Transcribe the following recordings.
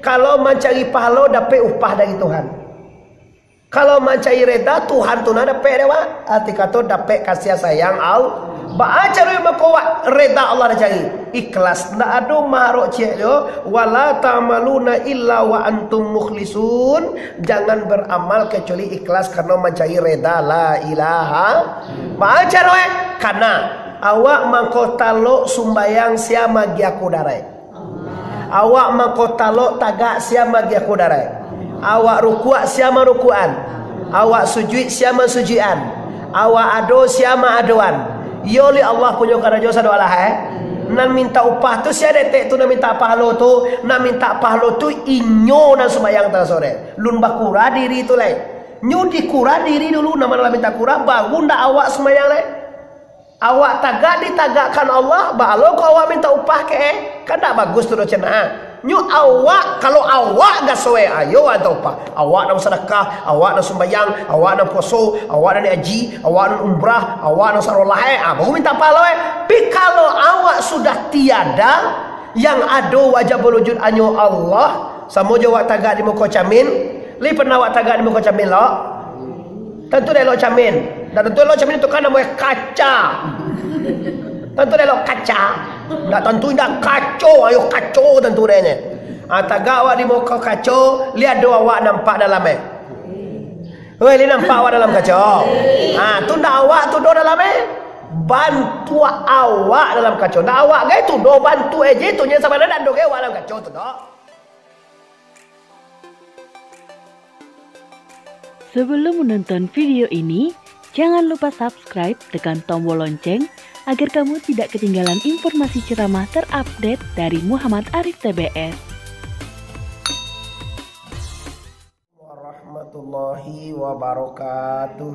Kalau mencari pahala dapat upah dari Tuhan. Kalau mencari reda Tuhan tu nak dapat dewa. Arti kata dapat kasih sayang Allah. Baca makwa reda Allah dah cari. Ikhlas. Ndak ada marok cek yo. Wala ta'maluna illa wa antum mukhlisun. Jangan beramal kecuali ikhlas karena mencari reda la ilaha. Baca karena awak mangkotalo sumbayang siama giaku darai. Awak mangkotalo tagak siama giaku darai. Awak ruku' siama ruku'an. Awak sujud siama sujudan. Awak ado siama adoan. Yoli Allah punya kerja sadu Allah nan minta upah tu sia detek tu nan minta pahala tu, nan minta pahala tu inyo nan sembayang tengah sore. Lun bakura diri tu lain. Nyu dikura diri dulu nama minta kura baru ndak awak sembayang lain. Awak tagak ditagakkan Allah, balo kau awak minta upah ke kan tak bagus tu do cenah. Nyu awak kalau awak gak sesuai ayo ada upah. Awak nak sedekah, awak nak sembahyang, awak nak puasa, awak nak haji, awak nak umrah, awak nak sarollah baru minta pahala Tapi kalau awak sudah tiada yang ada wajib berwujud hanya Allah, sama je awak tagak di muka camin, li pernah awak tagak di muka camin lo? Tentu dah lo camin. Dan tentu lo camin itu kan namanya kaca. Tentu dah lo kaca. Tak tentu dah kacau, ayo kacau tentu dah ni. Tagak awak di muka kacau, lihat do awak nampak dalam Hei, li nampak awak dalam kacau. Tu dah awak tu do dalam bantu awak dalam kacau. Dah awak gay tu do bantu aja tu nya sama dah do gay awak dalam kacau tu do. Sebelum menonton video ini, jangan lupa subscribe, tekan tombol lonceng agar kamu tidak ketinggalan informasi ceramah terupdate dari Muhammad Arif TBS. Warahmatullahi wabarakatuh.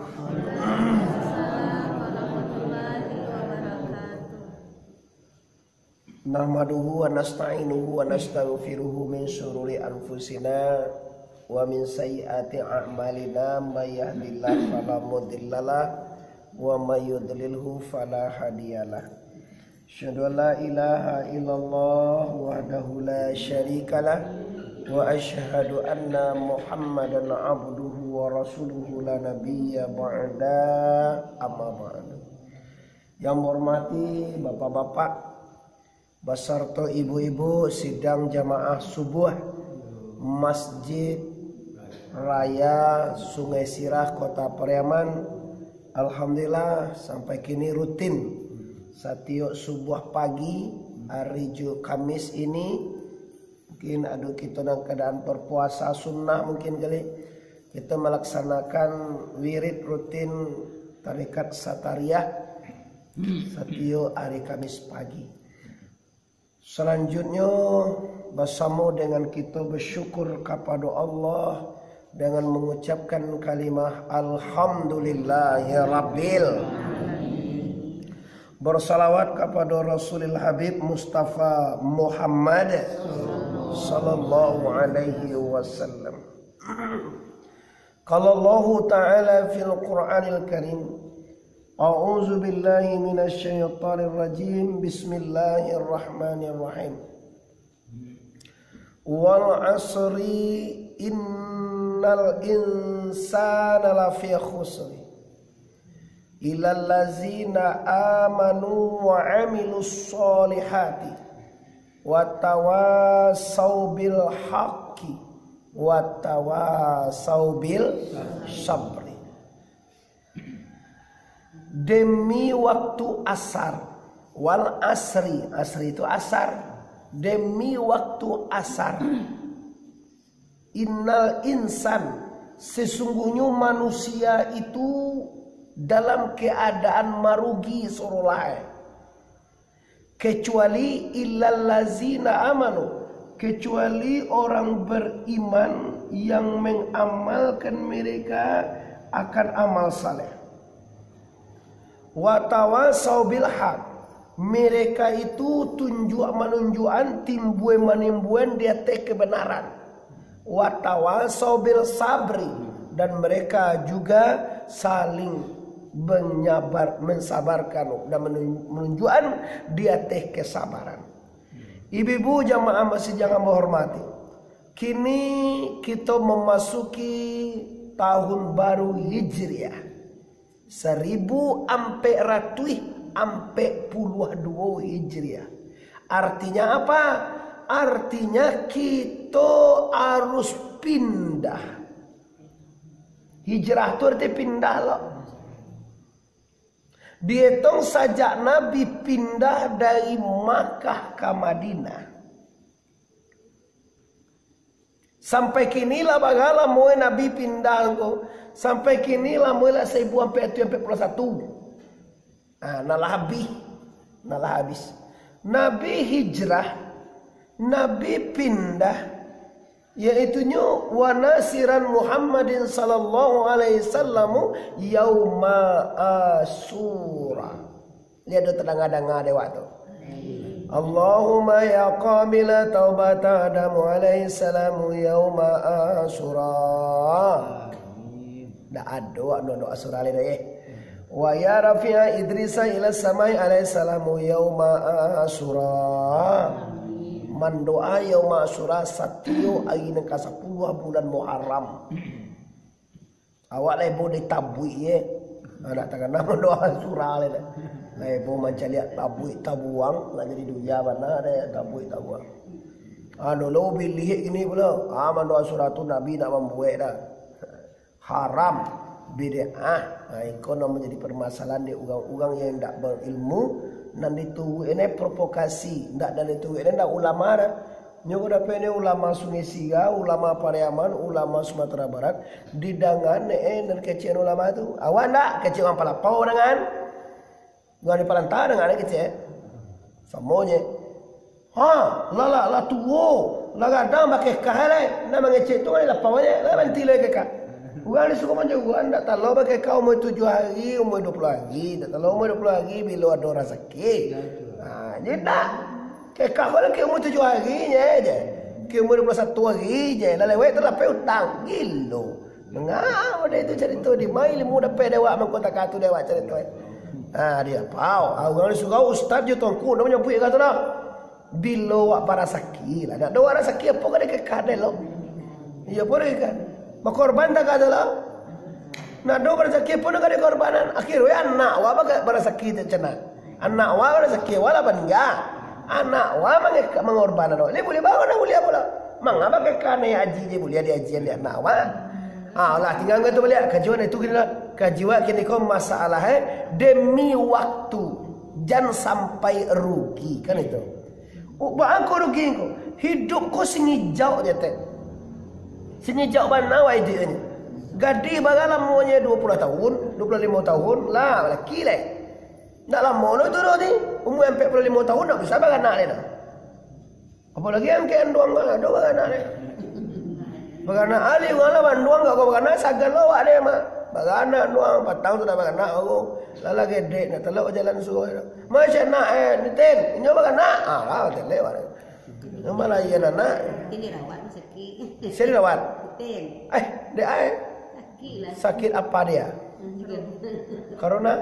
Nahmaduhu wa nasta'inuhu wa nastaghfiruhu min syururi anfusina wa min sayyiati a'malina may yahdihillahu fala mudhillalah wa may yudlilhu fala hadiyalah. Asyhadu an la ilaha illallah wahdahu la syarikalah wa asyhadu anna Muhammadan abduhu wa rasuluhu la nabiyya ba'da amma ba'du. Yang hormati bapak-bapak beserta ibu-ibu sidang jamaah subuh Masjid Raya Sungai Sirah Kota Pariaman, alhamdulillah sampai kini rutin setiap subuh pagi hari Kamis ini. Mungkin ada kita dalam keadaan berpuasa sunnah, mungkin kali kita melaksanakan wirid rutin tarekat Satariyah setiap hari Kamis pagi. Selanjutnya bersama dengan kita bersyukur kepada Allah dengan mengucapkan kalimah Alhamdulillahirabbil. Bersalawat kepada Rasulul Habib Mustafa Muhammad sallallahu alaihi wasallam. Qala Allah Ta'ala fil Qur'anil Karim, A'udzu billahi minasy syaithanir rajim. Bismillahirrahmanirrahim. Wal 'asri innal insana lafi khusr illal ladzina amanu wa 'amilus solihati wattawasau bil haqqi wattawasau bil sabri. Demi waktu asar, wal asri, asri itu asar, demi waktu asar, innal insan, sesungguhnya manusia itu dalam keadaan marugi surulai, kecuali illal lazina amanu, kecuali orang beriman yang mengamalkan mereka akan amal saleh. Watawasau bil haq, mereka itu menunjukkan timbuan dia kebenaran. Watawasau bil sabri, dan mereka juga saling mensabarkan dan menunjukkan dia kesabaran. Ibu-ibu jamaah masjid yang kami hormati, Kini kita memasuki tahun baru Hijriah 1442 Hijriah. Artinya apa? Artinya kita harus pindah. Hijrah itu arti pindah loh. Dihitung saja Nabi pindah dari Makkah ke Madinah. Sampai kini lah bagala mulai Nabi pindah ko. Sampai kini lah mulai 1041. Nalah habis. Nabi hijrah, Nabi pindah, yaitunya wa nasiran Muhammadin sallallahu alaihi wasallam yauma Asyura. Lihat do tedang-danga dewa tu. Allahumma ya qabila taubata Adam alaihi salam yauma Asyura. Dah doa Asyura le dah Wa ya rafi'a Idrisa ila samai alaihi salam yauma Asyura. Mandoa yauma Asyura satyo ari nang ka 10 bulan Muharram. Awak lebo ditabui Anak tangan nama doa Asyura le. Lebo macam lihat tabui tabuang nak jadi duya mana ada tabui tabuang. Lo pilih ini pula. Mandoa Asyura tu Nabi nak membuat dah. Haram bid'ah. Itu menjadi permasalahan di orang-orang yang tidak berilmu. Nan itu ini provokasi. Ndak dan itu ini ndak ulama dah. Nyogo dapat ini ulama Sungai Siga, ulama Pariaman, ulama Sumatera Barat. Didangan dan kecil ulama itu. Awak ndak kecil orang Palapau dengan. Gua di Palantah dengan kecil. Semuanya. La tuwo. La gadang pakai kahare. Nama kecil tu ni lapau aja. La mentile ke kah. Orang ni suka macam orang tak tahu pakai kau umur 7 hari, umur 20 hari, tak tahu umur 20 hari bila ada orang sakit. Jadi tak. Kekak kalau ke umur 7 hari je. Ke umur 21 hari je. Lalu wei terlalu hutang. Gilo. Mengapa dia itu cerita di mai ilmu dapat dewa mengkota katu dewa cerita. Dia pau. Orang ni suka ustaz je tuanku namanya puik kata dah. Bila wak para sakit lah. Nak doa orang sakit apa kan dia kekak dia lo. Iya boleh kan. Berkorban tak ada lah. Nak do berzaki pun ada korbanan. Akhirnya anak wa berzaki tu cina. Anak wa berzaki wala bangga. Anak wa mengorbanan. Dia boleh bawa nak boleh apa lah. Mengapa kekane haji dia boleh ada hajian dia anak wa. Allah tinggal ngatu balik kajian itu kena kajian kini kau masalah demi waktu jangan sampai rugi kan itu. Ba aku rugi ko. Hidup ko singijau je teh. Sini jauh mana idenya. Gadi bagalam umurnya 20 tahun, 25 tahun lah laki leh. Nak lama lo tu ni. Umur 45 tahun nak bisa baganak dia dah. Apalagi yang ke anduang ada baganak dia. Baganak ali wala banduang gak kau baganak sagan lo ada mah. Baganak doang 4 tahun sudah baganak aku. Lala gede nak telok jalan suruh. Macam nak niten, nyoba baganak. Lah terlewat. Malah iya anak. Ini rawat sakit. Saya dirawat. Betul. Dia sakit apa dia? Corona?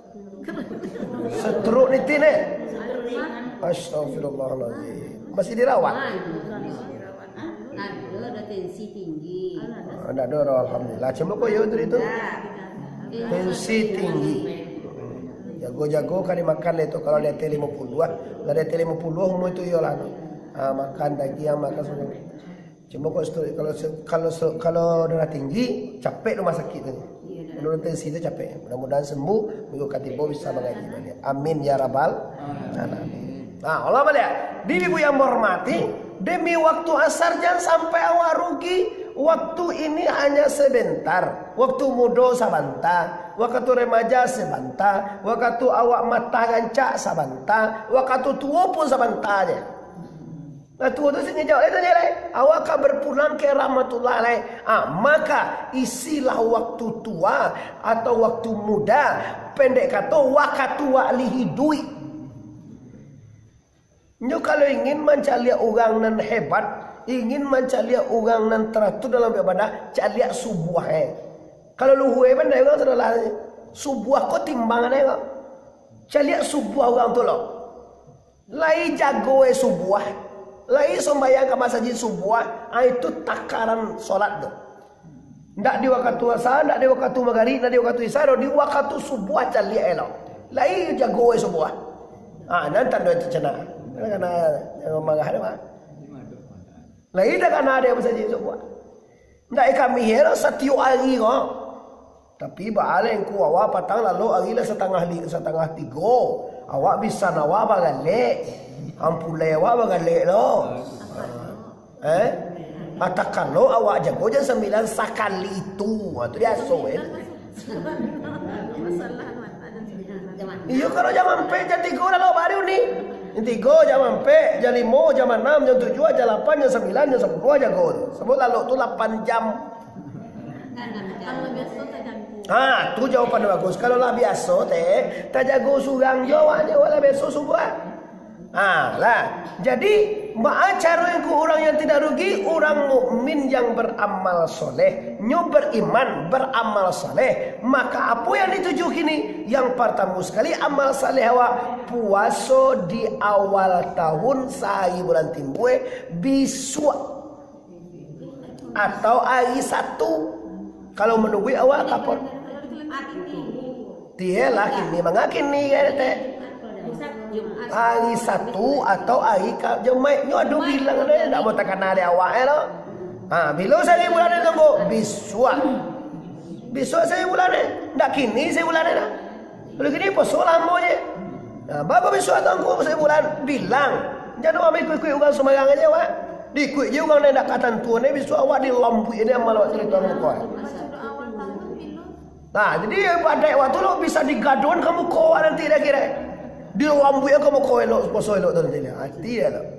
Stroke ni tin Astagfirullahaladzim. Masih dirawat? Ada tensi tinggi. Ada alhamdulillah. Cuma kau ya itu. Tensi tinggi. Jago-jago kan dimakan itu kalau dia T50 lah. Kalau dia T50 umur itu ya lah. Makan daging makan semua. Cuma kalau darah tinggi capek rumah sakit tu. Menurut tensi itu capek. Mudah-mudahan sembuh. Minggu katibo bisa mengaji balik. Amin ya rabbal alamin. Allah melihat. Ibu yang menghormati, demi waktu asar jangan sampai awak rugi. Waktu ini hanya sebentar. Waktu muda sebentar. Waktu remaja sebentar. Waktu awak mata gancak sebentar. Waktu tua pun sebentar je. Nah tua tu sini jauh itu je awak akan berpulang ke rahmatullah alaih. Maka isilah waktu tua atau waktu muda. Pendek kata waktu wa'lihi duit. Nyo kalau ingin mencari orang nan hebat, ingin mencari orang nan teratur dalam ibadah, cari subuh Kalau lu hebat dah orang sudah subuh kau timbangan kau. Cari subuh orang tu loh. Lai jago subuh. Lai sembahyang ke masjid subuh, itu takaran solat tu. Ndak di waktu asar, ndak di waktu maghrib, ndak di waktu isya, di waktu subuh cali elok. Lai jago subuh. Nanti dah cina. Karena ngomong ada. Lai dah kan ada masjid subuh. Ndak kami hero setiap hari kok. Tapi balik ku awak patang lalu hari lah setengah tiga. Awak bisa nawa bagale. Ampule awak bagale lo. Katakan lo awak jago je 9 sekali itu. Itu dia so Iya kalau jam 4 jam 3 dah lo baru ni. Jam 3 jam 4 jam 5 jam 6 jam 7 jam 8 jam 9 jam 10 jago. Sebut lalu tu 8 jam. Tu jawapan bagus. Kalau lah biasa tak jago surang jawab je wala besok subuh. Lah. Jadi cara orang yang tidak rugi, orang mukmin yang beramal soleh, beriman, beramal soleh. Maka apa yang dituju kini? Yang pertama sekali amal soleh awak puasa di awal tahun sehari bulan timbul bisu atau hari Sabtu. Kalau menunggu awak kapan? Dia lah kini mengakini kan teh. Hari Sabtu atau hari Jumaat. Nyo ada bilang ada tak mau takkan ada awak lo. Bila saya bulan ni tunggu biswa. Biswa saya bulan ni. Tak kini saya bulan ni dah. Kalau kini puasa lama je. Bapa biswa tunggu saya bulan bilang. Jangan ambil kuih-kuih orang sembarang aja awak. Dikuih je orang ni nak kata tuan ni biswa awak di lampu ini amal awak cerita muka. Jadi pada waktu lo bisa digaduhan kamu kau nanti dah kira. Di lampu yang kamu kau elok, puasa elok tu nanti. Tidak lo.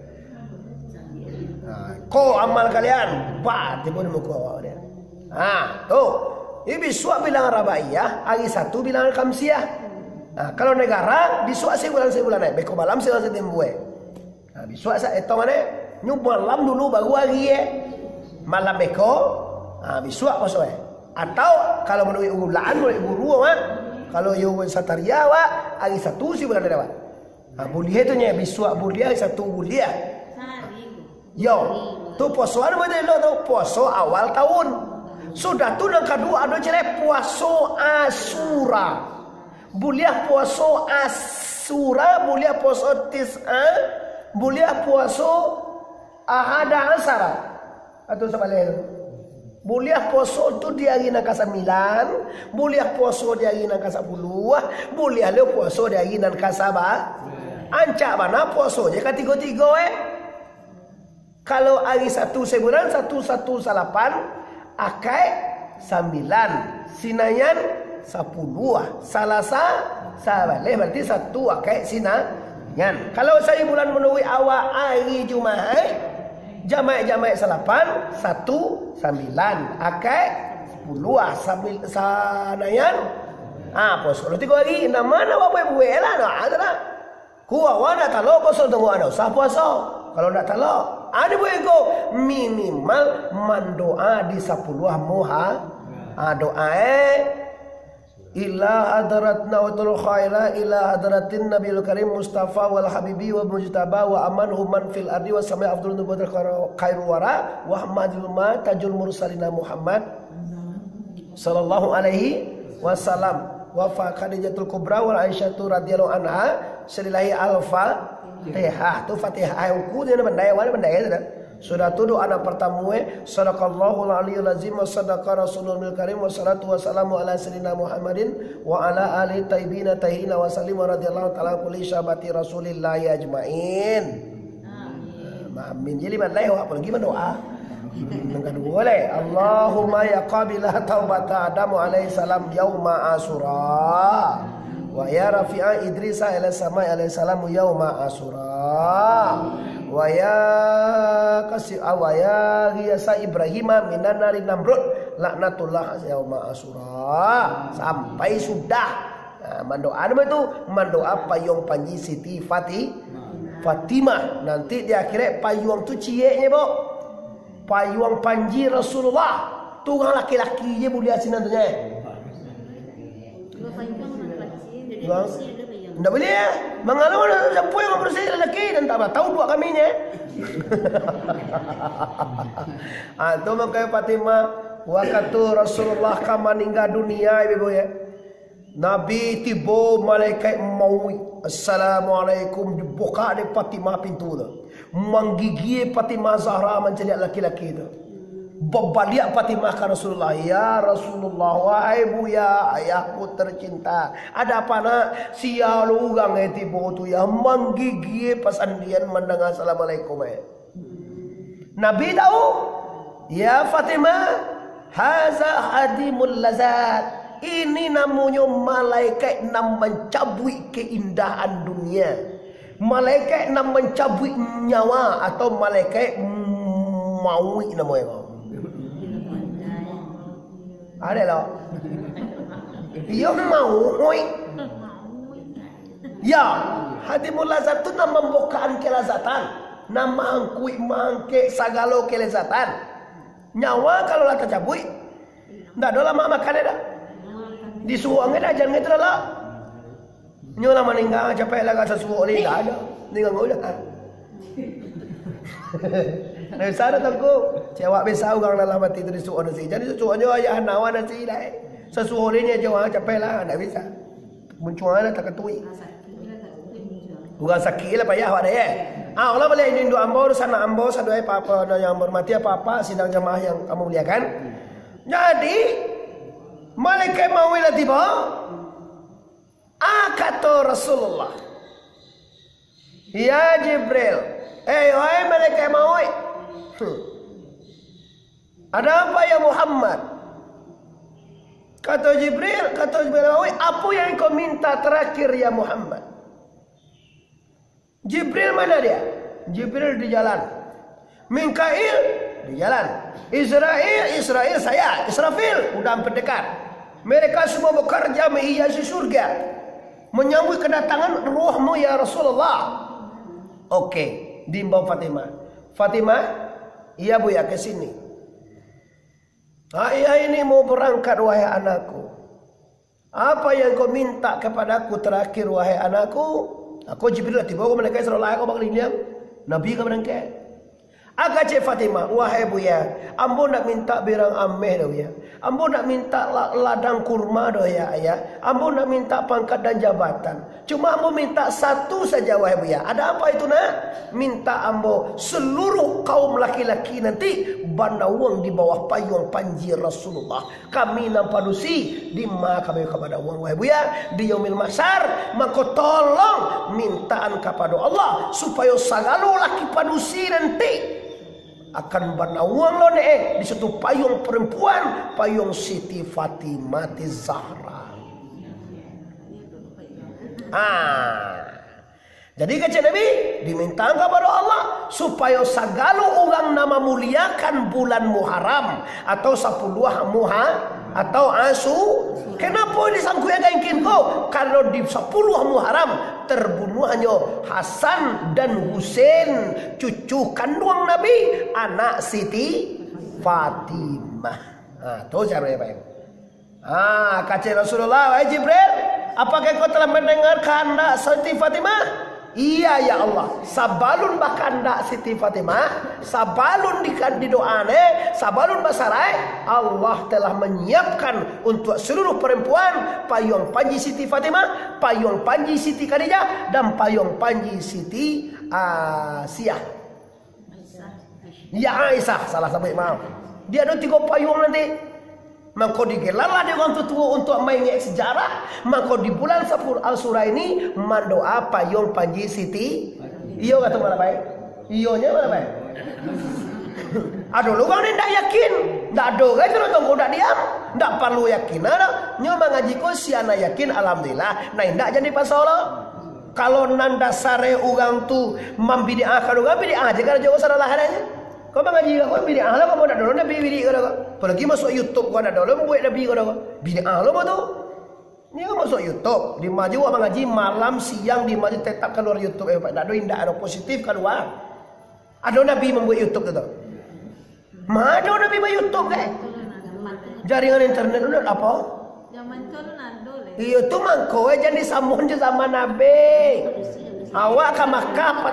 Kau amal kalian, tiba di muka awak dia. Tu. Ini biswa bilang rabaiyah, hari Sabtu bilang kamsiah. Kalau negara biswa sebulan ni, beko malam sebulan setimbue. Biswa saya itu mana? Nyumbang malam dulu baru hari malam beko. Biswa puasa. Atau kalau menurut ulaan, menurut guru kalau you sataria hari Sabtu si bulan dewa. Bulia tu nya biswa bulia satu bulia. Yo, tu puasa mana lo tu puasa awal tahun. Sudah tu yang kedua ada cerita puasa Asura. Bulia puasa Asura, bulia puasa Tis'a, bulia puasa Ahada Asara. Atau sebalik. Buliah poso tu di hari nang ke-9, buliah poso di hari nang ke-10, buliah le poso di hari nang ke-7. Ancak mana poso je ketiga-tiga Kalau hari 1 sebulan 118 akai 9, sinayan 10, salasa sabaleh berarti 1 akai sinayan. Kalau saya bulan menunggu awal hari Jumaat Jamaik 8 1 9 akai 10 sanayan pos kalau 3 hari mana apa buat lah ada ku awana talo poso tunggu ada sah puasa kalau nak talo ada buat go minimal mandoa di 10 moha doa illa hadaratna wa tul khaira illa hadaratin nabiyul karim mustafa wal habibi wa mujtaba wa amanhum man fil ardi wa sami afdalun nabiyil khairu wara wa ahmadul ma tajul mursalina muhammad sallallahu alaihi wasallam wa fa khadijatul kubra wal aisyatu radhiyallahu anha salillahi alfa tu fatihah ku dia bandai dah. Sudah tu doa anak pertama sadaqallahul aliyul azim wa sadaqa rasulul karim wa salatu wassalamu ala sayyidina Muhammadin wa ala ali tayyibin tahina wa sallim radhiyallahu ta'ala kulli syabati rasulillah ajmain. Amin. Jadi mana lah apa lagi doa? Yang kedua boleh. Allahumma ya qabilah taubata Adam alaihi salam yauma Asyura. Wa ya rafi'a Idrisa ila sama alaihi salam yauma Asyura. Wa ya kasih awaya riasa Ibrahim minan nari Namrud laknatullah yauma Asyura. Sampai sudah mandoa itu mandoa payung panji Siti Fatimah. Nanti di akhirat payung tu cieknya bo. Payung panji Rasulullah. Tu orang laki-laki je boleh asinan tu nya. Tidak boleh ya. Mengalau siapa yang membersih lelaki dan tak tahu dua kaminya. Itu makanya Fatimah waktu Rasulullah kama meninggal dunia ibu ya. Nabi tiba malaikat maut. Assalamualaikum dibuka di Fatimah pintu tu. Menggigit Fatimah Zahra menceliak laki-laki tu. Berbalik Fatimah ke Rasulullah. Ya Rasulullah, wahai buya, ayahku tercinta. Ada apa nak? Sial orang yang tiba tu yang menggigit pasandian mendengar Assalamualaikum. Nabi tahu. Ya Fatimah, haza hadimul lazat. Ini namanya malaikat yang mencabut keindahan dunia. Malaikat yang mencabut nyawa atau malaikat maut namanya. Ada lah. Ia mau. Ya, hadimul lazat itu nama membukaan kelezatan, nama mangkuk segala kelezatan. Nyawa kalau lah tercabut, tak ada lama makan dah. Disuruh dah jangan itu dah. Nyolah meninggal capek lah kata suruh ni tak ada. Tinggal ngau dah. Dari sana tengku, cewek besar orang dalam hati tu disuruh nasi. Jadi suruhnya ayah nawan nasi lah. Sesuruh ni jawab capek lah, tak bisa. Munculan lah tak ketui. Bukan sakit lah payah awak dia. Allah boleh ini dua ambor sana ambor satu apa yang bermati apa sidang jemaah yang kamu muliakan. Jadi malaikat mawilah tiba. Kata Rasulullah, ya Jibril, wahai malaikat maut, ada apa ya Muhammad? Kata Jibril maut, apa yang kau minta terakhir ya Muhammad? Jibril mana dia? Jibril di jalan. Mikail di jalan. Israel saya. Israfil udah mendekat. Mereka semua bekerja menghiasi surga, menyambut kedatangan ruhmu ya Rasulullah. Oke, diimbau Fatimah, iya bu ya ke sini. Ayah ini mau berangkat wahai anakku. Apa yang kau minta kepadaku terakhir wahai anakku? Aku Jibril tiba aku mereka Israel aku bakal lihat Nabi ke berangkat. Agak cik Fatimah, wahai buya, ambo nak minta birang ameh dah ya. Ambo nak minta ladang kurma dah ya ayah. Ambo nak minta pangkat dan jabatan. Cuma ambo minta satu saja wahai buya. Ada apa itu nak? Minta ambo seluruh kaum laki-laki nanti bandawang di bawah payung panji Rasulullah. Kami nampadusi di ma kami kepada wang wahai buya di yaumil mahsyar. Maka tolong mintaan kepada Allah supaya segala laki padusi nanti akan bernawang lo di satu payung perempuan, payung Siti Fatimah Zahra. Jadi kata Nabi diminta kepada Allah supaya segala orang nama muliakan bulan Muharram atau 10 atau Asu. Kenapa disangkut agak kau? Kalau di 10 Muharram terbunuhnya Hasan dan Husain, cucu kandung Nabi, anak Siti Fatimah. Tahu siapa yang baik? Kata Rasulullah, wahai Jibril, apakah kau telah mendengar kehendak Siti Fatimah? Iya ya Allah, sabalun bakanda Siti Fatimah, sabalun di doane, sabalun basarai, Allah telah menyiapkan untuk seluruh perempuan payung panji Siti Fatimah, payung panji Siti Khadijah dan payung panji Siti Asiyah. Ya Aisyah, salah sebut maaf. Dia ada 3 payung nanti. Maka digelarlah dia orang tua untuk mengingat sejarah. Maka di bulan Al-Surah ini mendoa payung panji Siti. Iyo kata mana baik? Iyonya mana baik? Ada orang ni tak yakin. Tak ada kan terus tunggu tak diam. Tak perlu yakin ada. Nyo mengaji ko si anak yakin alhamdulillah. Nah indak jadi pasal lah. Kalau nanda sare orang tu membidiahkan orang bidiah aja kan jauh salah lahannya. Kau mengaji kau bidiah lah kau nak dulu nabi bidiah kau. Apalagi masuk YouTube kau nak dulu buat nabi kau. Bidiah lo tu. Ni kau masuk YouTube, di maju orang mengaji malam siang di maju tetap keluar YouTube. Tak ada indah ada positif keluar. Ada nabi membuat YouTube tu. Mana nabi buat YouTube ke? Jaringan internet lu apa? Zaman tu ada le. Iya tu mangko jadi sambung je sama Nabi. Awak ke Makkah pat.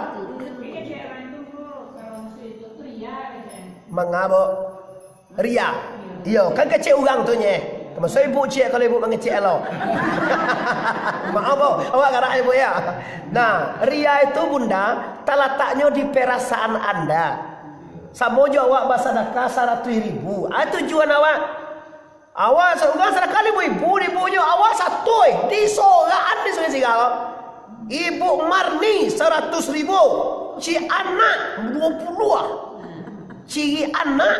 Mengabo ria. Iya, kan kecil orang tu nye. Maksud ibu cik kalau ibu mengecik lo. Maaf awak garah ibu ya. Nah, ria itu bunda, terletaknya di perasaan anda. Sama je awak bersedekah 100.000. Tujuan awak. Awak seorang sedekah 5.000, ibunya awak satu di sogaan di sungai Sigala. Ibu Marni 100.000, ci anak 20. Ciri anak.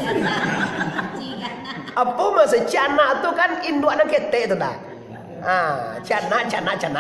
Apa maksud ci anak tu kan induk anak ketek tu dah. Canak,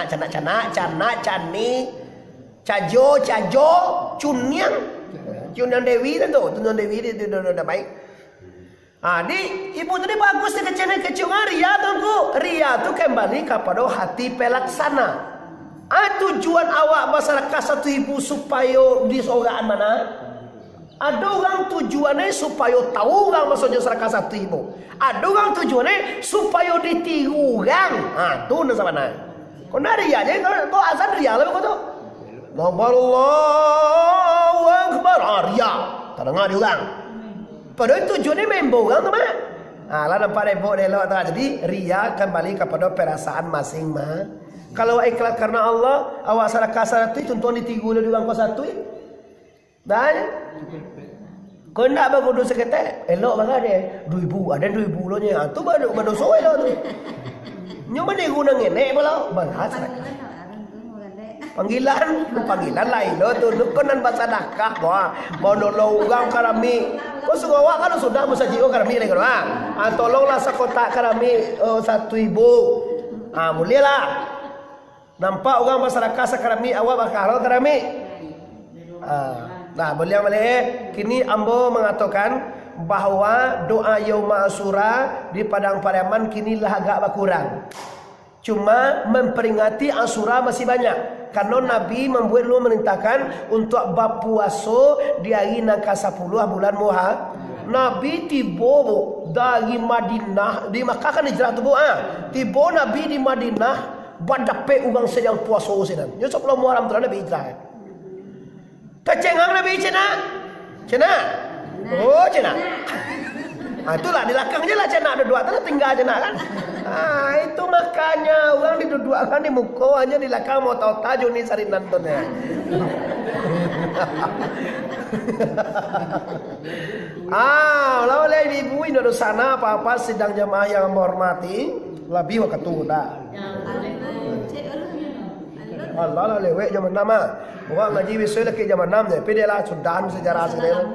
cani, cajo, cuniang Dewi tu, Cuniang Dewi dia dah baik. Di ibu tadi bagus dia kecil ria tu. Ria tu kembali kepada hati pelaksana. Tujuan awak masyarakat 1.000 supaya di sogaan mana? Ada orang tujuannya supaya tahu orang maksudnya masyarakat 1.000. Ada orang tujuannya supaya ditiru orang. Tu nak sama nak. Kau nak ria je, kau azan ria lah kau tu. Allahu Akbar, ria. Tak dengar dia orang. Padahal tujuannya member orang tu mah. Lah nampak repot dia lewat. Jadi ria kembali kepada perasaan masing-masing. Kalau ikhlas karena Allah, awak masyarakat 1 tuan ditiru oleh orang kau 1. Dan kau nak berkudu seketek elok banget dia 2.000 ada 2.000 lo nya tu baru soal lo tu nyo mana guna ngenek pula bahasa panggilan lain lo tu konan bersedekah mau nolong orang karami kau suka awak kan sudah musajio karami ni kan tolonglah sekotak karami 1.000 boleh lah nampak orang masyarakat sekarami awak bakal karami Nah, boleh kini ambo mengatakan bahwa doa Yaum Asyura di padang Pariaman kini lah agak berkurang. Cuma memperingati Asyura masih banyak. Karena Nabi membuat lu merintahkan untuk berpuasa di hari nangka 10 bulan Muharram. Nabi tiba dari Madinah, di Makkah kan hijrah tu tiba Nabi di Madinah badape orang sedang puasa sinan. Yo 10 Muharram tu Nabi hijrah. Kecengang Nabi cina. Oh cina. Itulah di belakang je lah cina ada dua tu tinggal cina kan. Itu makanya orang diduduakan di muka hanya di belakang mau tahu tajuk ni sari nontonnya. Oleh ibu ini ada sana apa-apa sidang jamaah yang menghormati lebih waktu tu dah. Allah lewek zaman nama. Orang ngaji besok lagi zaman enam je. Tapi dia lah Sudan sejarah sejarah.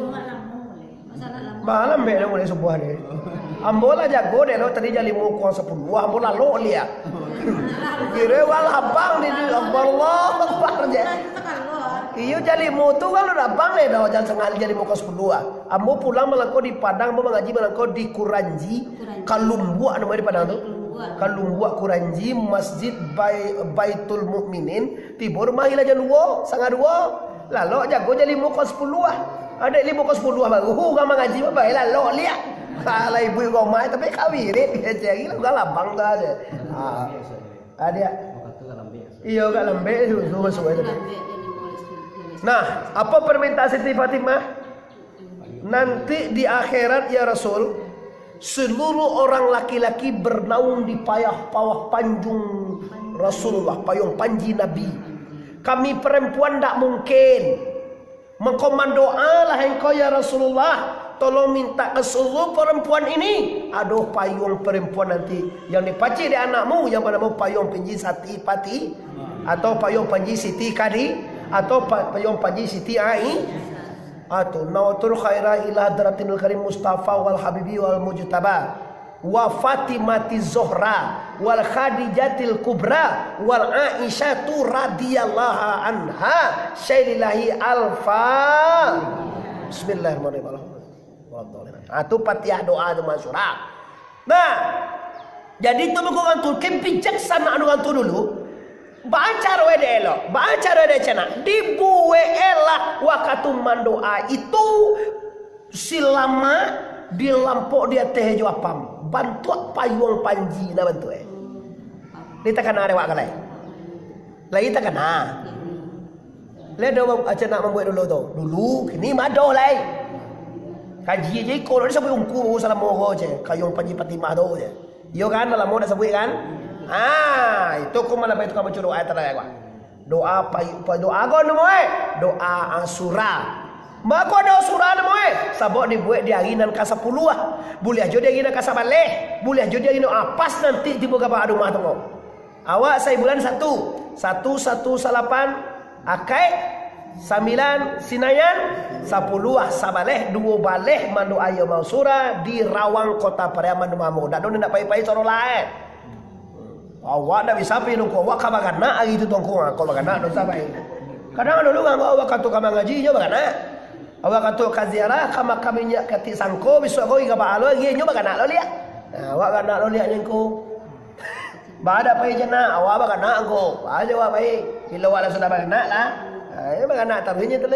Malam be mulai sebuah ni. Ambola jago deh lo tadi jadi mau kuang 10. Ambola lo lihat. Kira wal abang di Allah Akbar je. Iyo jadi mau tu kan lo abang deh dah jangan sengal jadi mau kuang 10. Ambo pulang melangkau di Padang, ambo mengaji melangkau di Kuranji, Kalumbua namanya di Padang tu. Kalumbua Kuranji Masjid Baitul Mukminin tibur mahil aja dua sangat dua lalu jago jadi muka 10 ada 5 ke 10 baru orang mengaji apa lalu lihat kalau ibu rumah tapi kawirit jadi lah labang tu aja ada iya gak lembek suwe tadi. Nah apa permintaan Siti Fatimah nanti di akhirat ya Rasul seluruh orang laki-laki bernaung di pawah panjung Rasulullah, payung panji Nabi. Kami perempuan tak mungkin. Mengkomandoalah engkau ya Rasulullah, tolong minta ke seluruh perempuan ini. Aduh payung perempuan nanti yang dipaci di anakmu yang bernama payung panji Sati Pati atau payung panji Siti Kadi atau payung panji Siti Ai. Nawatul khaira ila hadratinul karim Mustafa wal habibi wal mujtaba wa Fatimati Zuhra wal Khadijatil Kubra wal Aisyatu radhiyallahu anha syaidillahi alfa. Bismillahirrahmanirrahim. Itu Fatihah doa itu masyhur. Nah, jadi itu bukan tu kebijaksanaan orang tu dulu. Baca wede elok, baca wede cina. Dibuwe elak waktu mandoa itu silama di lampok dia teh jo apam. Bantu payung panji na bantu Lita kena ada wak kalai. Lai ta kena. Le do aja nak membuat dulu tu. Dulu kini mado lai. Kaji je ikut dia sampai ungku salam moho je. Kayong panji patimah tu je. Yo kan dalam moho dah sebut kan? Itu ku malah itu kamu curug ayat tadi gua. Doa doa gon moe. Doa asura. Mako ada asura moe. Sabok dibuat di anginan ka 10 ah. Boleh aja di anginan ka 11. Boleh aja di anginan apas nanti tiba ka ba rumah tu. Awak saya bulan 1 118 akai 9 sinayan 10 sabaleh 2 baleh mandu ayo mausura di Rawang Kota Pariaman Mamu. Dak don nak pai-pai coro lae. Awak dah bisa pi nu ko awak ka bagana ari tu tongko ko bagana do sabai. Kadang dulu nganggo awak katu ka ngaji nya bagana. Awak katu ka ziarah ka makaminya kati sangko bisu ko iga baalo ge nya bagana lo liat. Awak kana lo liat nyengko. Bada pai jana awak bagana angko. Aja awak pai. Bila awak sudah bagana lah. Ya bagana tabinya tu le.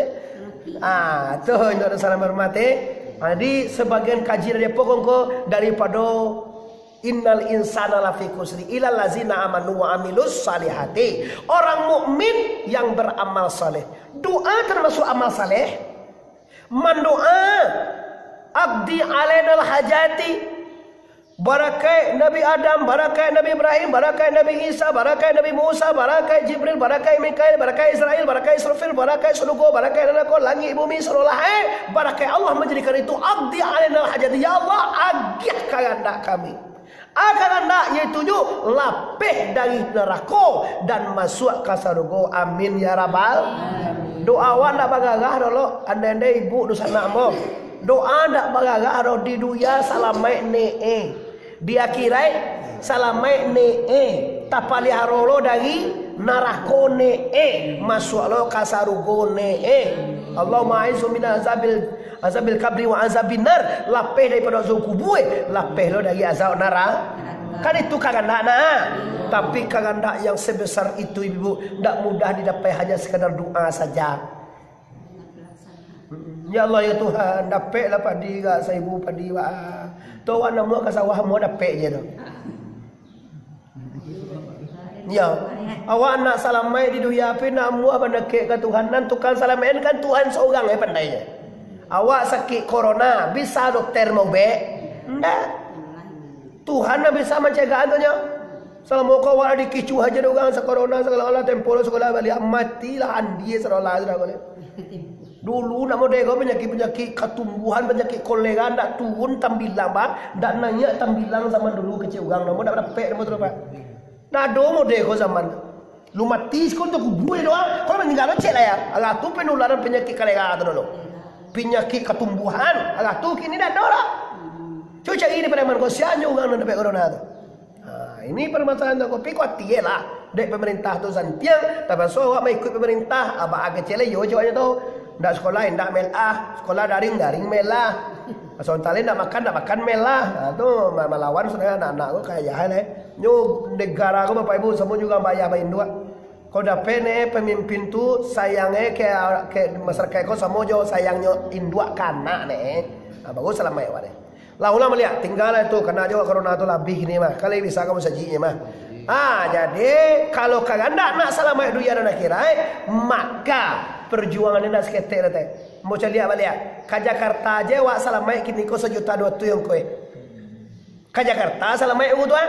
Tu untuk salam hormati. Jadi sebagian kaji dari pokok daripada innal insana lafi khusri illal ladzina amanu wa amilus salihati. Orang mukmin yang beramal saleh. Doa termasuk amal saleh. Mendoa abdi alainal hajati. Barakai Nabi Adam, barakai Nabi Ibrahim, barakai Nabi Isa, barakai Nabi Musa, barakai Jibril, barakai Mikail, barakai Israel, barakai Israfil, barakai Sulugo, barakai Nanako, langit bumi seluruh barakai Allah menjadikan itu abdi alainal hajati. Ya Allah, agih kehendak kami. Akan hendak yaitu lapih dari neraka dan masuk ke surga. Amin ya rabbal. Doa awak nak bagagah dulu. Anda ibu dosa nak mo. Doa nak bagagah dulu di dunia salamai ne. Di akhirat salamai ne tapali harolo dari neraka ne masuk lo ka surga ne. Allahumma aizu min azabil kabri wa azabin nar. Lapeh daripada azab kubur, lapeh lo dari azab neraka. Kan itu kehendak nak. Tapi kehendak yang sebesar itu ibu tidak mudah didapat hanya sekadar doa saja. Ya Allah ya Tuhan, dapatlah padi gak saya ibu padi wa. Tu wan nama ke sawah mau dapat je tu. Ya. Awak nak salamai di dunia api nak mu apa nak ke Tuhan nan tukang salamain kan Tuhan seorang pandainya. Awak sakit corona bisa dokter mau be? Enggak. Tuhan nak bisa mencegah antunya. Selama kau awak dikicu aja orang sekorona segala tempolo segala balik matilah andi serolah sudah boleh. Dulu nak model kau penyakit ketumbuhan penyakit kolera ndak turun tambilang bah, ndak nanya tambilang zaman dulu kecil orang nama ndak dapat nama tu apa. Nado model kau zaman. Lu mati kau tu kubur doang. Kau meninggal cek lah ya. Agak tu penularan penyakit kolera tu dulu. Penyakit ketumbuhan agak tu kini dah ada. Cuci ini pada mana kau sianya orang nak dapat corona tu. Ini permasalahan tu kopi kau tiada. Dek pemerintah tu santiang, tapi so awak mai ikut pemerintah, abang agak cele yo jawabnya tu. Ndak sekolah ndak melah, sekolah daring melah. Pasal tali nak makan melah. Tu melawan sudah anak-anak tu kayak jahat Nyo negara ko Bapak Ibu semua juga bayar indua. Kau dapat ne pemimpin tu sayangnya ke masyarakat ko semua jo sayangnya indua kana ne. Bagus selama ya wale. Lah ulah melihat tinggal itu kena juga corona tu lebih ni mah. Kali bisa kamu sajinya mah. Jadi kalau kagak nak selamat dunia dan akhirat, maka perjuangan ini nak seketek teh. Mau lihat balik. Ke Jakarta aja wak selamat kini ko 1,2 juta yang kowe. Ke Jakarta selamat tuan.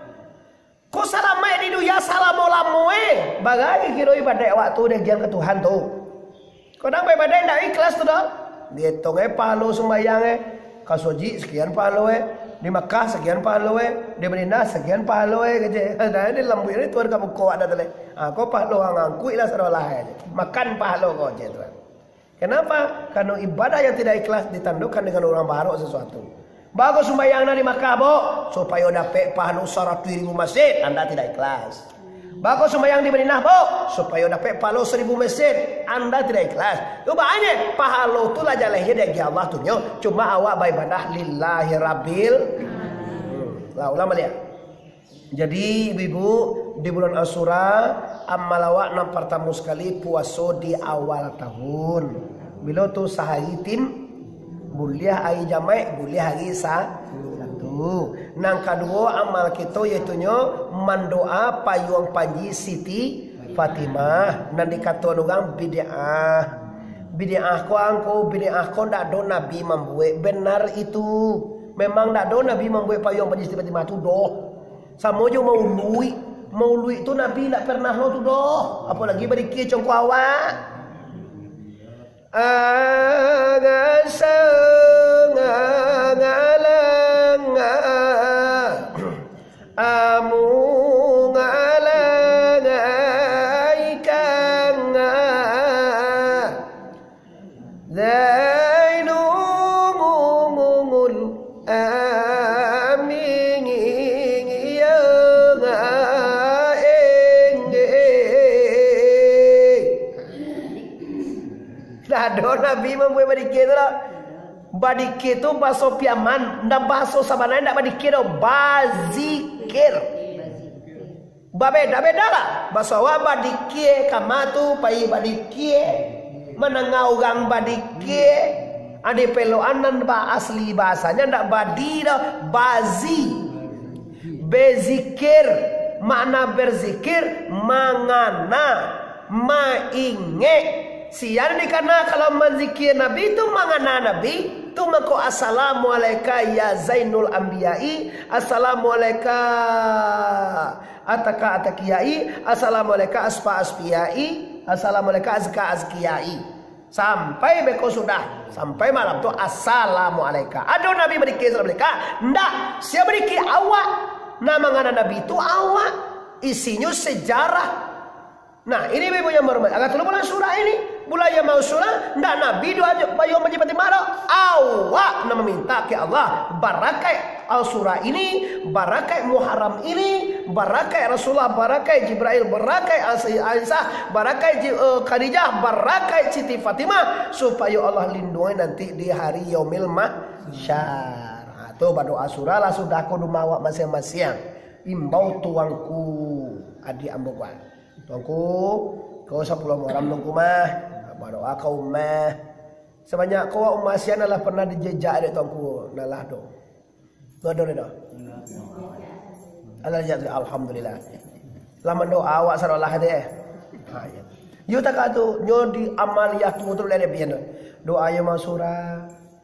Ko selamat di dunia salam lamoe. Bagai kira ibadah waktu dia jalan ke Tuhan tu. Kau nang ibadah ndak ikhlas tu dah. Dia tonge palo sembayang Kasoji sekian pahala di Makkah sekian pahala di Madinah sekian pahala kerja. Dah ni lambu ini tuan kamu kau ada tele. Kau pahala ngangkui lah serolah aja. Makan pahala kau je tuan. Kenapa? Karena ibadah yang tidak ikhlas ditandukkan dengan orang baru sesuatu. Bagus sembahyang di Makkah bo supaya dapat pahala 100.000 masjid. Anda tidak ikhlas. Bagus sembahyang di Madinah bo supaya dapat pahala 1,000 masjid. Anda tidak ikhlas. Tu banyak pahala tu lah jalahnya dari Allah tu nyo. Cuma awak beribadah lillahi rabbil. Lah ulama lihat. Jadi ibu di bulan Asyura amal awak nam pertama sekali puasa di awal tahun. Bila tu sehari tim boleh hari jamai boleh hari satu. Nang kedua amal kita yaitunya mendoa payung panji Siti Fatimah. Nan dikata orang bid'ah. Bid'ah ko angko bid'ah ko ndak do Nabi membuat. Benar itu. Memang ndak do Nabi membuat payung panji Siti Fatimah tu doh. Sama jo maului itu Nabi ndak pernah lo tu doh. Apalagi bagi kia congko awak. Nabi membuat badike tu lah. Badike tu bahasa piaman, ndak bahasa sabananya ndak badike tu bazikir. Beda lah. Bahasa wa badike kamatu pai badike. Menengah orang badike. Ade peloanan ba asli bahasanya ndak badi dah bazi. Bezikir makna berzikir mangana mainge. Sian dikana kalau menzikir Nabi itu mangana Nabi tu mako assalamualaikum ya Zainul Anbiya'i, assalamualaikum ataka atakiyai, assalamualaikum asfa asfiyai, assalamualaikum azka azkiyai. Sampai beko sudah sampai malam tu assalamualaikum. Ada Nabi berdikir assalamualaikum. Ndak, siapa berdikir awak. Nama mangana Nabi itu awak. Isinya sejarah. Nah ini punya hormat. Agak tolong bulan surah ini. Bulan yang mau surah. Ndak Nabi doa payung panji Fatimah. Awak nama minta ke Allah. Barakai al-surah ini. Barakai Muharram ini. Barakai Rasulullah. Barakai Jibril. Barakai Aisyah. Barakai Khadijah. Barakai Siti Fatimah. Supaya Allah lindungi nanti di hari Yaumil Mahsyar. Itu berdoa surah lah. Sudah aku dumawak masing-masing. Imbau tuangku. Adik ambuan. Tuanku, kau 10 orang nunggu mah, berdoa kau mah. Sebanyak kau umasian adalah pernah dijejak dek tuanku, nalah do. Tu ada dah. Alhamdulillah. Lama doa awak sarolah deh. Yo tak tu, nyo di amaliyah tu tu lele bian. Doa yang masura,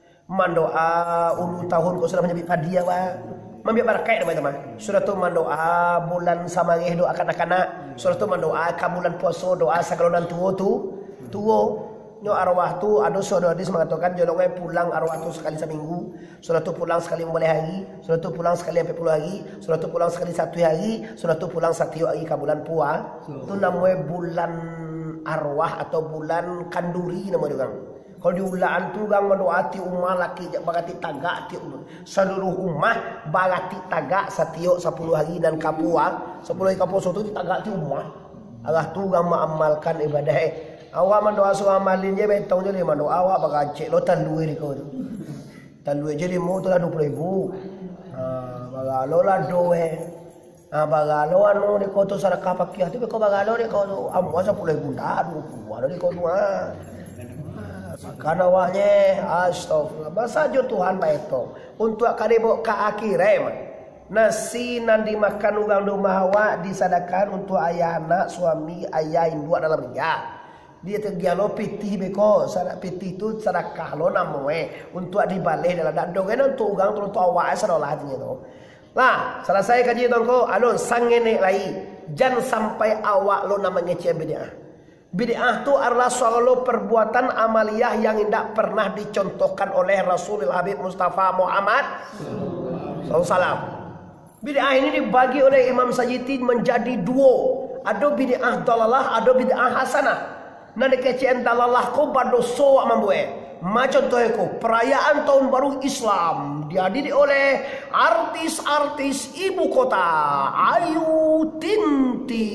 mandoa ulu tahun kau sudah menyebut hadiah wa. Membiak barakai teman-teman. Surah tu mendoa bulan samangih doa kanak-kanak. Surah tu mendoa bulan puasa doa sakalonan tuo. Nyo arwah tu ada surah hadis mengatakan jolongai pulang arwah tu sekali seminggu. Surah tu pulang sekali 15 hari. Surah tu pulang sekali 40 hari. Surah tu pulang sekali 1 hari. Surah tu pulang 1 hari ke bulan puasa. Tu namanya bulan arwah atau bulan kanduri namanya orang. Kalau diulaan tu gang mendoati ummah laki bagati tagak ti seluruh ummah bagati tagak setiap 10 hari dan kapua 10 hari kapua tu tagak ti ummah. Allah tu gang mengamalkan ibadah. Awak mendoa suami malin je betong je lima doa awak bagacek lo tanduai di kau tu. Tanduai je lima tu lah 20,000. Bagalo lah doe. Bagalo anu di kau tu sarakah pakai tu kau bagalo di kau tu amuan 10,000 dah 20 ada di kau tu karena awaknya astagfirullah bahasa Tuhan baik tu untuk kadebo ke akhirat nasi nan dimakan ugang rumah awak disadakan untuk ayah anak suami ayah induk dalam dia tergialo pitih beko sadak pitih tu sedekah lo namoe untuk dibalik dalam dak dongen untuk ugang untuk awak sadolah hatinya tu lah selesai kaji tongko alun sangene lai jangan sampai awak lo namanya bid'ah. Bid'ah itu adalah suatu perbuatan amaliyah yang tidak pernah dicontohkan oleh Rasulul Habib Mustafa Muhammad SAW. Bid'ah ini dibagi oleh Imam Sajiti menjadi 2. Ada bid'ah dalalah, ada bid'ah hasanah. Nah dikecian dalalah ko badoso mambué. Macam tu ko perayaan tahun baru Islam dihadiri oleh artis-artis ibu kota Ayu Tinti.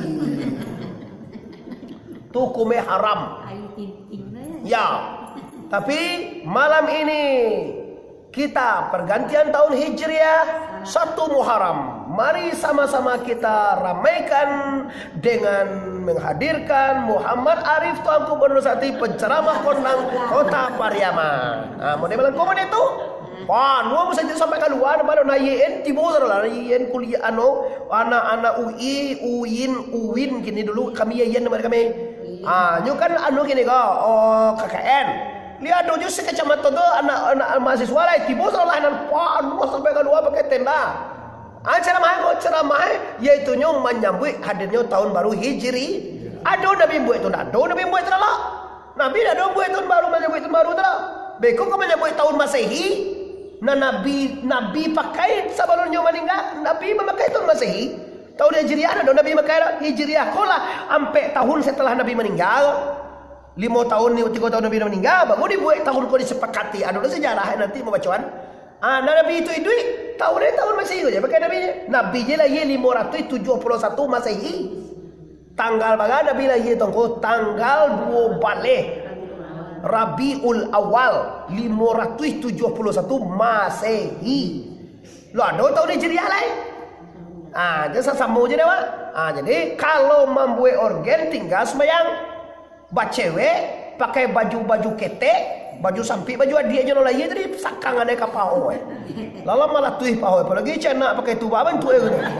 Hukumnya haram. Ya. Tapi malam ini kita pergantian tahun Hijriah 1 Muharram. Mari sama-sama kita ramaikan dengan menghadirkan Muhammad Arif Tuanku Bernusati penceramah kondang Kota Pariaman. Nah, mau dibilang komen itu? Panu masa itu sampai keluar baru nayen tibo lah nayen kuliah anak-anak UI, UIN gini dulu kami yen nama kami. Nyu kan gini KKN. Lihat dojo sekecamatan tu anak mahasiswa lah tibo lah nan panu sampai keluar pakai tenda. Ceramah yaitu nyu menyambut hadirnya tahun baru Hijri. Ada Nabi buat itu, ada Nabi buat terlalu. Nabi ada buat tahun baru menyambut tahun baru terlalu. Beko kau menyambut tahun Masehi. Nah Nabi pakai sebelumnya meninggal. Nabi memakai tahun Masehi. Tahun Hijriah ada Nabi pakai Hijriah. Kau lah sampai tahun setelah Nabi meninggal. 5 tahun, 3 tahun Nabi meninggal. Baru dibuat tahun kau disepakati. Ada sejarah nanti mau bacaan. Nabi itu tahun Masehi aja pakai Nabi. Nabi je lah 571 Masehi. Tanggal baga Nabi lahir tongko tanggal 2 Baleh Rabiul Awal 571 Masehi. Lo ada tahun Hijriah lain. Jadi sama je dewa. Jadi kalau membuat organ tinggal sembahyang. Bacewek pakai baju ketek, baju sampi, baju adik je lo lahir jadi sakang ada kapau. Lalu malah tuih pau. Apalagi cina pakai tuba bantu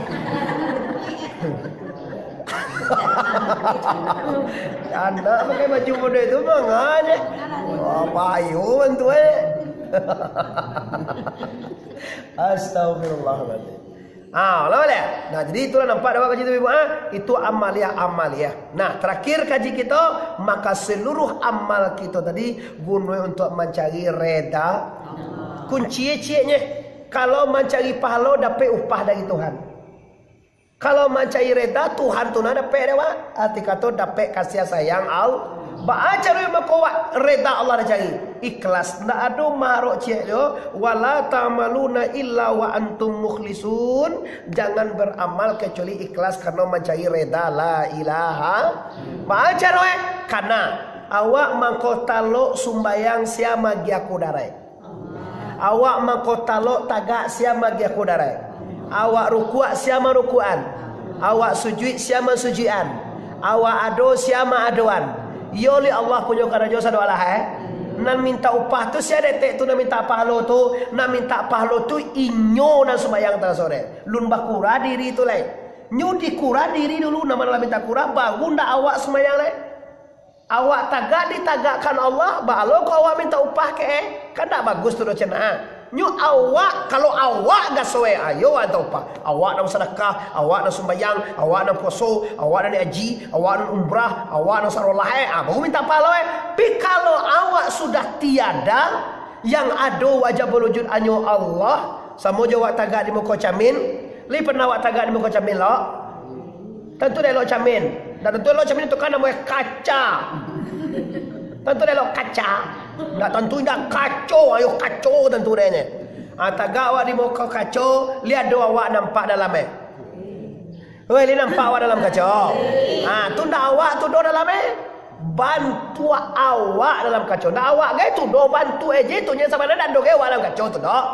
anak pakai baju muda itu manganya payu bantu Astagfirullahaladzim. Nah jadi itulah nampak dapat kaji itu itu amalia. Nah terakhir kaji kita maka seluruh amal kita tadi guna untuk mencari reda. Kunci-cinya kalau mencari pahala dapat upah dari Tuhan. Kalau mencari reda Tuhan tu nak dapat dewa. Arti kata dapat kasih sayang Allah. Baca makwa reda Allah dah cari. Ikhlas. Tak ada marok cik yo. Wala ta'maluna illa wa antum mukhlisun. Jangan beramal kecuali ikhlas karena mencari reda la ilaha. Baca roe. Karena awak mangkotalo sumbayang sia magi aku darai. Awak mangkotalo tagak sia magi aku darai. Awak rukuk siapa rukuan. Awak sujud siapa sujudan. Awak ado siapa adoan. Yoli Allah punya karajo sadoa lah Nan minta upah tu siapa detek tu nak minta pahala tu. Nak minta pahala tu inyo dan sembahyang tengah sore. Lun bakura diri tu lain. Nyu dikura diri dulu nama dalam minta kura bangun dah awak sembahyang lain. Awak tagak ditagakkan Allah. Balo kau awak minta upah ke kan tak bagus tu do cenah. Nyu awak kalau awak dah sesuai ayo ada upah. Awak nak sedekah, awak nak sembahyang, awak nak puasa, awak nak haji, awak nak umrah, awak nak sarollah baru minta pahala. Tapi kalau awak sudah tiada yang ada wajib berwujud hanya Allah, sama je awak tagak di muka camin. Li pernah awak tagak di muka camin lo? Tentu dah lo camin. Dan tentu lo camin itu kan namanya kaca. Tentu dah lo kaca. Tak tentu dah kacau, ayo kacau tentu dah ni. Tagak awak di muka kacau, lihat doa awak nampak dalam Weh, li nampak awak dalam kacau. Tu dah awak tu doa dalam bantu awak dalam kacau. Dah awak gay tu doa bantu aja tu nya sama ada doa awak dalam kacau tu dah.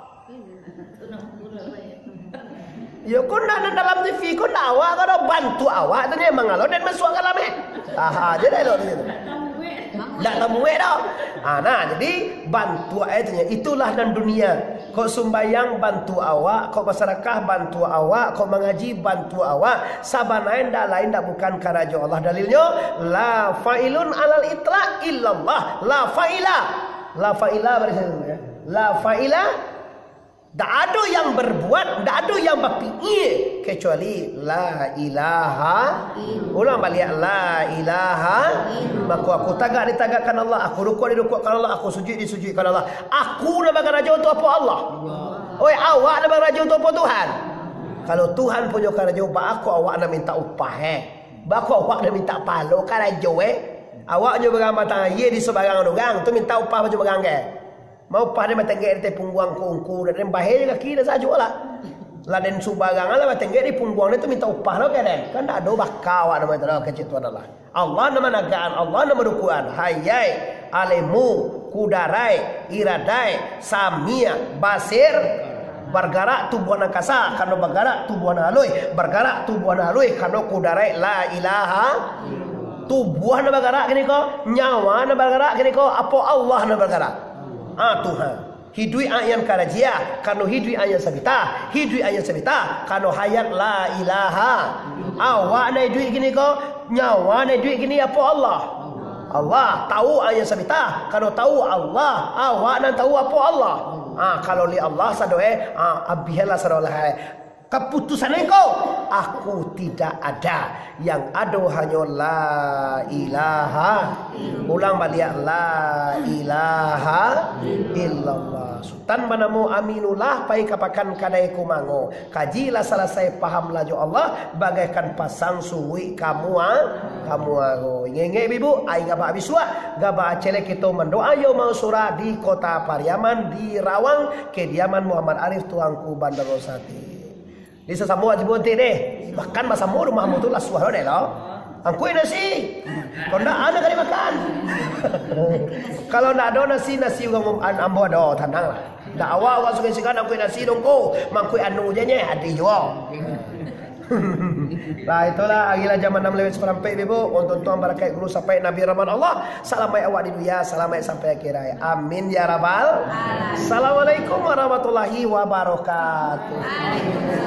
Yo kau nak dalam TV kau nak awak kalau bantu awak tu nya mangalo dan masuk dalam aja dah lo tu. Tak temuai dah. Nah jadi bantu ayatnya itulah dan dunia. Kau sumbayang bantu awak, kau bersedekah bantu awak, kau mengaji bantu awak. Sabanain dak lain dak bukan karajo Allah. Dalilnya la failun alal itlaq illallah. La faila berarti ya. La faila tak ada yang berbuat, tak ada yang berpikir kecuali la ilaha. Ulang balik la ilaha. Maka aku tagak ditagakkan Allah, aku rukuk dirukukkan Allah, aku sujud disujudkan Allah. Aku nak bagi raja untuk apa Allah? Oi, awak nak bagi raja untuk apa Tuhan? Kalau Tuhan punya raja untuk aku, awak nak minta upah Bako awak nak minta pahala raja Awak je bergambar tangan ye di sebarang orang tu minta upah macam barang mau pada matengge di pungguang kongku dan bahaya kaki dah sajalah. Laden subarangan lah matengge di pungguang itu minta upah lo kan tak ada bakal nama itu kecil adalah Allah nama nagaan Allah nama dukuan hayai alemu kudarai iradai samia basir bergerak tubuh angkasa karena bergerak tubuh alui karena kudarai la ilaha tubuh nak bergerak gini ko nyawa nak bergerak gini ko apa Allah nak bergerak Tuhan. Hidui ayan karajia, kano hidui ayan sabita, hidui ayan sabita, kano hayat la ilaha. Awak na duit gini ko, nyawa na duit gini apa Allah? Allah tahu ayan sabita, kano tahu Allah, awak na tahu apa Allah. Kalau li Allah sadoe, abihala sadolah. Keputusan engkau, aku tidak ada. Yang ada hanya la ilaha. Ulang balik, la ilaha illallah. Sultan manamu aminullah pai kapakan kadai kumango. Kajilah selesai paham laju Allah, bagaikan pasang suwi kamu ago. Ngenge bibu, ai gaba abisua, gaba acele kita mendoa yo mau surah di kota Pariaman di Rawang, kediaman Muhammad Arif tuangku Bandar Rosati. Di sesamua jebonti deh. Bahkan masa mau rumahmu tuh lah suara deh lo. Angkui nasi. Kalau ndak ada kali makan. Kalau ndak ada nasi juga ambo ada tenang lah. Ndak awal suka sikan angkui nasi dong ko. Mangkui anu je nya hadi jo. Lah itulah agilah zaman 6 lewat seperempat ibu untuk tuan barakat guru sampai Nabi Rahman Allah. Salamai awak di dunia, salamai sampai akhir hayat. Amin ya rabbal. Assalamualaikum warahmatullahi wabarakatuh.